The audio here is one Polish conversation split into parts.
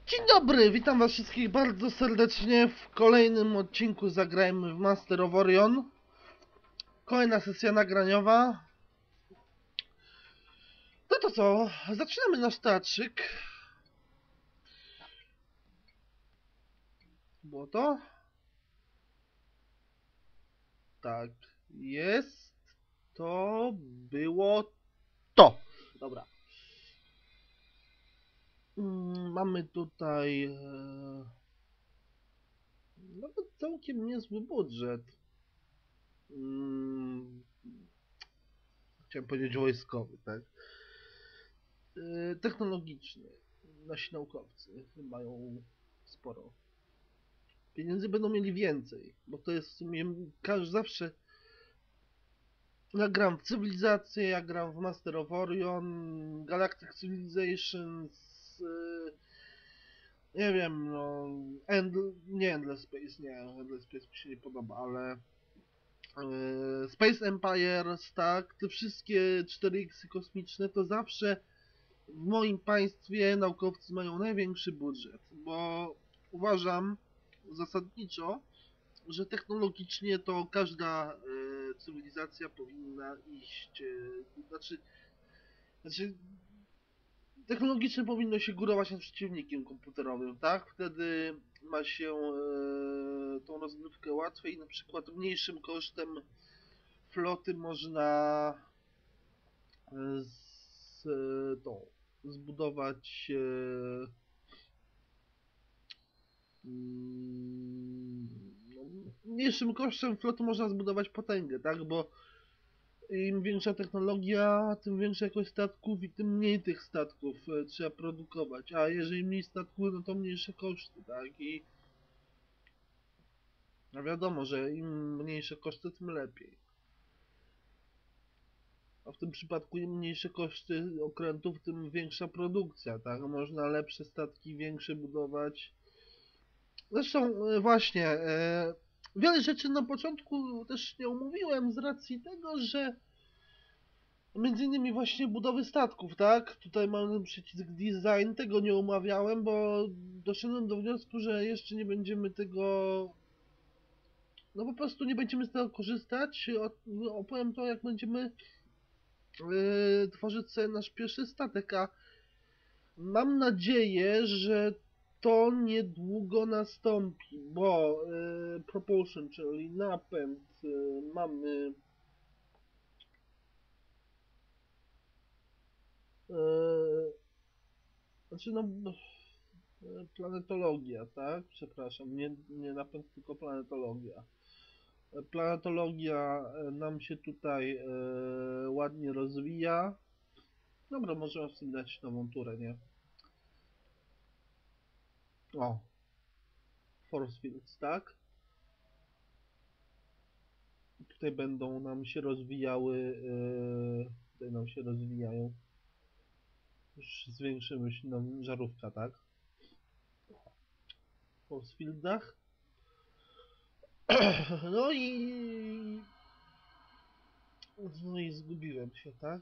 Dzień dobry, witam was wszystkich bardzo serdecznie w kolejnym odcinku Zagrajmy w Master of Orion. Kolejna sesja nagraniowa. No to co, zaczynamy nasz teatrzyk. Było to? Tak, jest. To było to. Dobra. Mamy tutaj nawet całkiem niezły budżet. Chciałem powiedzieć wojskowy, tak? Technologiczny. Nasi naukowcy mają sporo pieniędzy, będą mieli więcej, bo to jest w sumie, zawsze ja gram w Cywilizację, ja gram w Master of Orion, Galactic Civilizations, nie wiem, no, nie Endless Space, nie, Endless Space mi się nie podoba, ale Space Empires, tak, te wszystkie 4X kosmiczne, to zawsze w moim państwie naukowcy mają największy budżet, bo uważam zasadniczo, że technologicznie to każda cywilizacja powinna iść, znaczy technologicznie powinno się górować nad przeciwnikiem komputerowym, tak? Wtedy ma się tą rozgrywkę łatwiej, na przykład mniejszym kosztem floty można z, tą, zbudować no, mniejszym kosztem floty można zbudować potęgę, tak? Bo im większa technologia, tym większa jakość statków i tym mniej tych statków trzeba produkować. A jeżeli mniej statków, no to mniejsze koszty, tak? I no wiadomo, że im mniejsze koszty, tym lepiej. A w tym przypadku im mniejsze koszty okrętów, tym większa produkcja, tak? Można lepsze statki, większe budować. Zresztą właśnie, wiele rzeczy na początku też nie omówiłem z racji tego, że między innymi właśnie budowy statków, tak? Tutaj mamy przycisk design, tego nie omawiałem, bo doszedłem do wniosku, że jeszcze nie będziemy tego... No po prostu nie będziemy z tego korzystać. Opowiem to, jak będziemy tworzyć sobie nasz pierwszy statek, a mam nadzieję, że to niedługo nastąpi, bo propulsion, czyli napęd, mamy... Znaczy no... Planetologia, tak? Przepraszam, nie napęd, tylko planetologia. Planetologia nam się tutaj ładnie rozwija. Dobra, możemy w tym dać nową turę, nie? O, force fields, tak? Tutaj będą nam się rozwijały, tutaj nam się rozwijają. Już zwiększymy się nam żarówka, tak? W force fieldach. No i... No i zgubiłem się, tak?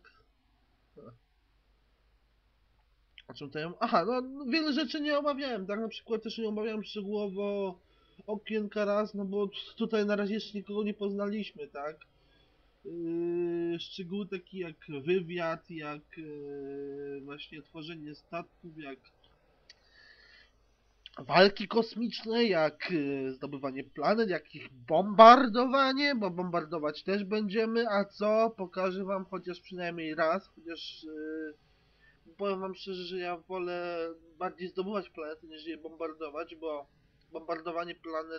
O czym to ja... Aha, no wiele rzeczy nie omawiałem, tak? Na przykład też nie omawiałem szczegółowo okienka raz, no bo tutaj na razie jeszcze nikogo nie poznaliśmy, tak? Szczegóły takie jak wywiad, jak właśnie tworzenie statków, jak walki kosmiczne, jak zdobywanie planet, jak ich bombardowanie, bo bombardować też będziemy, a co? Pokażę wam chociaż przynajmniej raz, chociaż powiem wam szczerze, że ja wolę bardziej zdobywać planety niż je bombardować, bo bombardowanie planet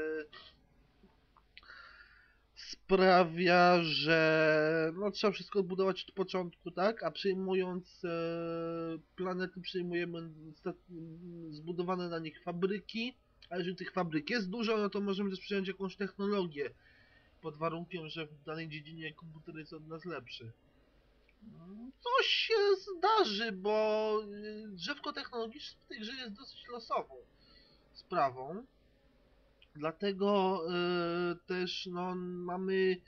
sprawia, że no, trzeba wszystko odbudować od początku, tak? A przejmując planety, przejmujemy zbudowane na nich fabryki, a jeżeli tych fabryk jest dużo, no to możemy też przejąć jakąś technologię, pod warunkiem, że w danej dziedzinie komputer jest od nas lepszy. Coś się zdarzy, bo drzewko technologiczne w tej grze jest dosyć losową sprawą. Dlatego też no, mamy...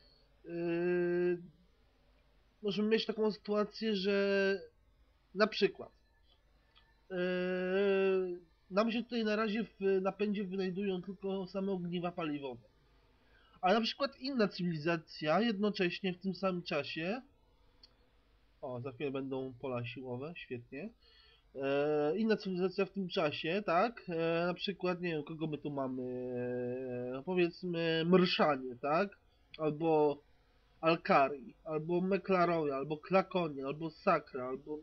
możemy mieć taką sytuację, że na przykład nam się tutaj na razie w napędzie wynajdują tylko same ogniwa paliwowe. Ale na przykład inna cywilizacja jednocześnie w tym samym czasie... O, za chwilę będą pola siłowe, świetnie. Inna cywilizacja w tym czasie, tak? Na przykład, nie wiem, kogo my tu mamy? Powiedzmy Mrszanie, tak? Albo Alkari, albo Meklarowie, albo Klakonie, albo Sakra, albo...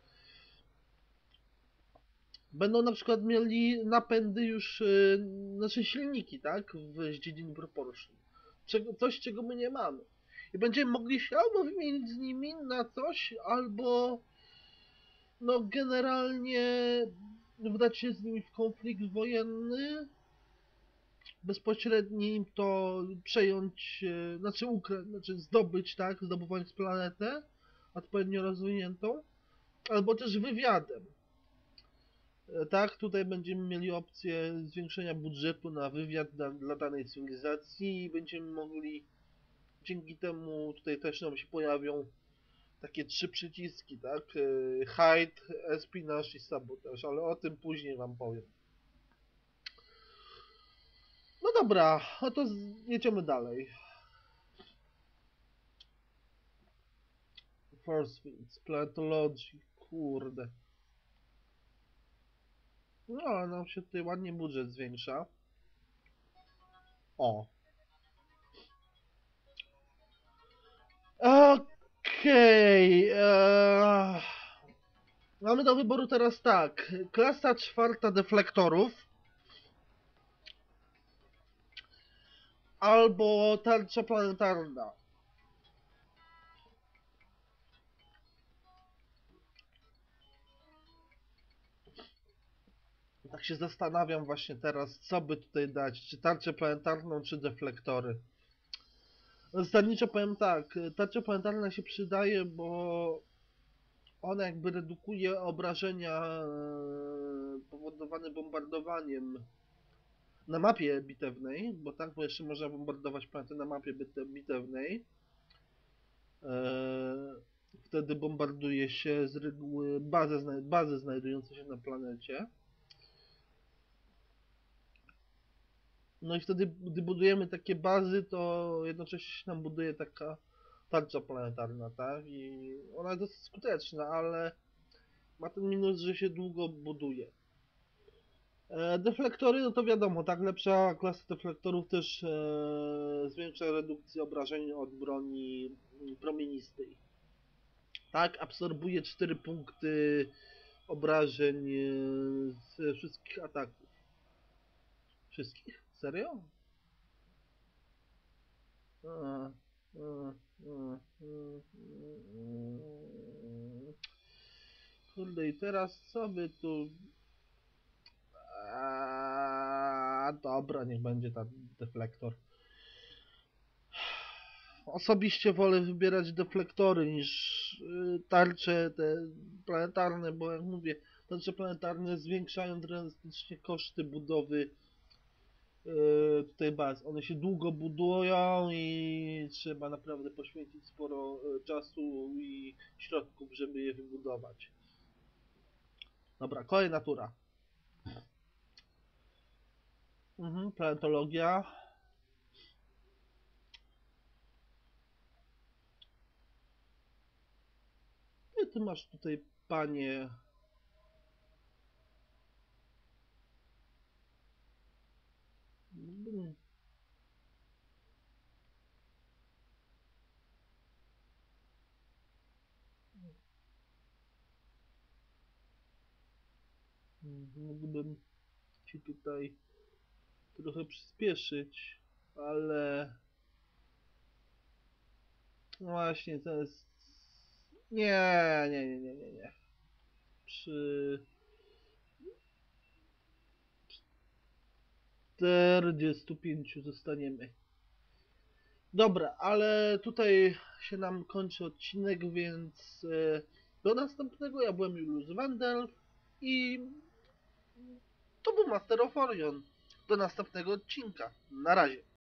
Będą na przykład mieli napędy już, znaczy silniki, tak? W dziedzinie Proportion. Coś, czego my nie mamy. I będziemy mogli się albo wymienić z nimi na coś, albo no generalnie wdać się z nimi w konflikt wojenny, bezpośredni to przejąć, znaczy zdobyć, tak, zdobywając planetę odpowiednio rozwiniętą, albo też wywiadem. Tak, tutaj będziemy mieli opcję zwiększenia budżetu na wywiad dla danej cywilizacji i będziemy mogli dzięki temu tutaj też nam się pojawią takie 3 przyciski, tak? Hide, espionage i sabotaż, ale o tym później wam powiem. No dobra, no to jedziemy dalej. Force Fields, Planetology, kurde. No, ale nam się tutaj ładnie budżet zwiększa. O. Okej. Mamy do wyboru teraz tak. Klasa 4 deflektorów. Albo tarcza planetarna. Tak się zastanawiam właśnie teraz, co by tutaj dać. Czy tarczę planetarną, czy deflektory. Zasadniczo powiem tak. Tarcza planetarna się przydaje, bo ona jakby redukuje obrażenia powodowane bombardowaniem na mapie bitewnej, bo tak, bo jeszcze można bombardować planetę na mapie bitewnej. Wtedy bombarduje się z reguły bazy znajdujące się na planecie. No i wtedy, gdy budujemy takie bazy, to jednocześnie się nam buduje taka tarcza planetarna, tak? I ona jest dosyć skuteczna, ale ma ten minus, że się długo buduje. Deflektory, no to wiadomo, tak, lepsza klasa deflektorów też zwiększa redukcję obrażeń od broni promienistej. Tak, absorbuje 4 punkty obrażeń ze wszystkich ataków. Wszystkich? Serio? A, Kurde, i teraz co by tu... Dobra, niech będzie ta deflektor. Osobiście wolę wybierać deflektory niż tarcze te planetarne, bo jak mówię, tarcze planetarne zwiększają drastycznie koszty budowy tutaj baz. One się długo budują i trzeba naprawdę poświęcić sporo czasu i środków, żeby je wybudować. Dobra, kolejna tura. Planetologia. I ty masz tutaj, panie... Mógłbym ci tutaj trochę przyspieszyć, ale... No właśnie, to jest... Nie. Przy 45 zostaniemy. Dobra, ale tutaj się nam kończy odcinek, więc do następnego. Ja byłem Julius Wendel i to był Master of Orion. Do następnego odcinka. Na razie.